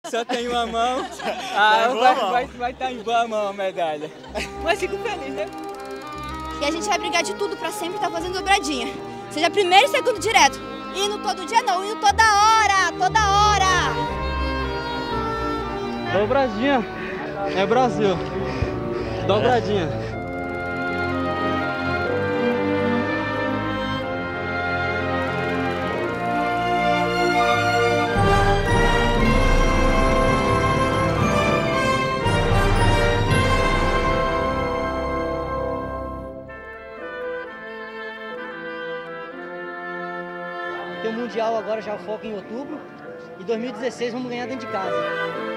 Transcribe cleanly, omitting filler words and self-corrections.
Só tem uma mão. Vai estar em boa mão a medalha. Mas fico feliz, né? E a gente vai brigar de tudo pra sempre estar fazendo dobradinha. Seja primeiro e segundo direto. Indo todo dia não, indo toda hora, toda hora. Dobradinha é Brasil. Dobradinha. O Mundial agora já foca em outubro e 2016 vamos ganhar dentro de casa.